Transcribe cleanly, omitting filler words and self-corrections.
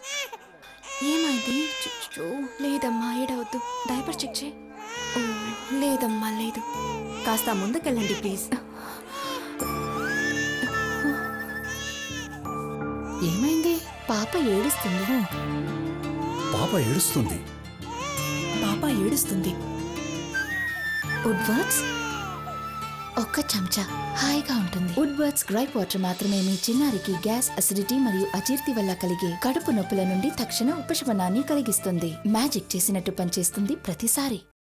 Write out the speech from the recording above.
ఏమైంది? లేదమ్మా, ఏడవద్దు. డైపర్ చెక్ చేయి. ఓ లేదమ్మా లేదు. కాస్త ముందుకెళ్ళండి ప్లీజ్. ఏమైంది? పాప ఏడుస్తుంది. పాప ఏడుస్తుంది. పాప ఏడుస్తుంది. వుడ్వర్డ్స్ ఒక్క చెంచా హాయిగా ఉంటుంది. వుడ్వర్డ్స్ గ్రైప్ వాటర్ మాత్రమే మీ చిన్నారికి గ్యాస్, అసిడిటీ మరియు అజీర్తి వల్ల కలిగే కడుపు నొప్పుల నుండి తక్షణ ఉపశమనాన్ని కలిగిస్తుంది. మ్యాజిక్ చేసినట్టు పనిచేస్తుంది ప్రతిసారి.